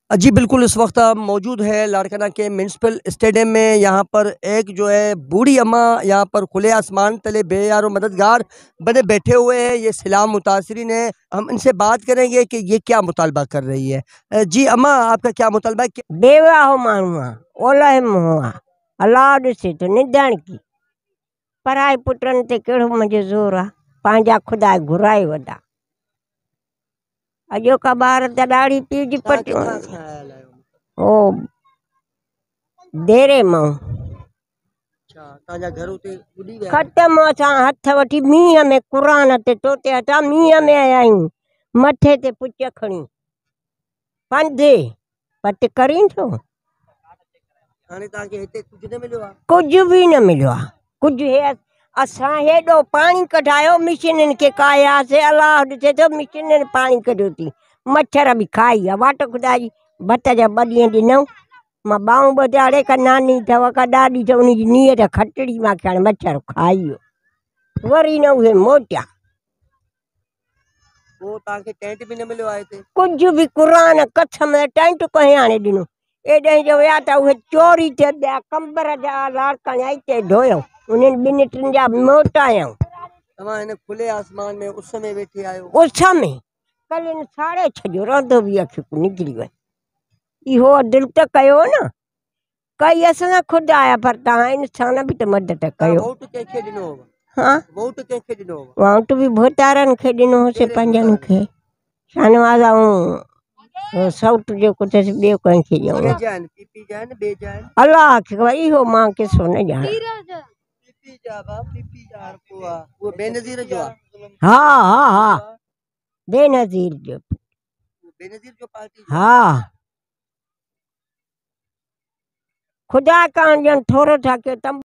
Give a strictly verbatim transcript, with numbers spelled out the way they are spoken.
जी बिल्कुल, इस वक्त हम मौजूद है लाड़काना के म्यूनसिपल स्टेडियम में। यहाँ पर एक जो है बूढ़ी अम्मा यहाँ पर खुले आसमान तले बेयार और मददगार बने बैठे हुए हैं। ये सैलाब मुतासरीन है। हम इनसे बात करेंगे कि ये क्या मुतालबा कर रही है। अ, जी अम्मा, आपका क्या मुतालबा है? क्या- बेवा हो माण्हू आहे ओलह हुआ अलाह ॾिसे थो निदान की पढ़ाई पुटनि ते कहिड़ो मुंहिंजो ज़ोर आहे। पंहिंजा ख़ुदा घुराए वॾा अॼोका ॿार त ॾाढी पीउ जी तव्हां पटियूं किथां खां आयल आहियो? ओ देरे मां अच्छा, तव्हांजा घर उते ॿुॾी विया आहिनि? ख़तमु असां हथ वठी मींहं में क़ुर ते तोते हथां मींहं में आया आहियूं। मथे ते पुच खणी पंधि पट करीं थो हाणे तव्हांखे हिते कुझु न मिलियो आहे? कुझु बि न मिलियो आहे। कुझु हे असां हेॾो पाणी कढायो मिशीननि खे कायासीं अलाह ॾिसे थो मिशीननि पाणी कढियो थी मच्छर बि खाई आहे। वाट ख़ुदा जी भत जा ॿ ॾींहं ॾिनऊं मां ॿाहूं ॿधाड़े का नानी अथव का ॾाॾी अथव उनजी नीअ त खटड़ी मूंखे हाणे मच्छर खाई वियो वरी न उहे मोटिया। पोइ तव्हांखे टेंट बि न मिलियो आहे हिते? कुझु बि क़ुर कसम टेंट कंहिं हाणे ॾिनो एॾे जो विया त उहे चोरी थिया ॿिया कंबर जा लाड़काना हिते धोयऊं उन्हनि ॿिनि टिनि जा मोटायूं। तव्हां हिन खुले आसमान में उस में वेठे आहियो? उस में कल साढ़े छह जो रंधो बि अखियूं निकिरी वई। इहो दिलि त कयो न कई असां ख़ुदि आया पर तव्हां इंसान बि त मदद कयो। वोट कंहिंखे ॾिनो हुओ? हाँ वोट कंहिंखे ॾिनो हुओ? वोट बि भोतारनि खे ॾिनो हुओसीं पंहिंजनि खे शानवाज़ ऐं सौट जेको अथसि ॿियो कंहिंखे ॾियूं अलाह खे ख़बर इहो मां किसो न ॼाणां। बेनज़ीर जो आहे? हा हा हा बेनज़ीर जो बेनज़ीर जो पार्टी? हा ख़ुदा कान ॼण थोरो था कयो तंबू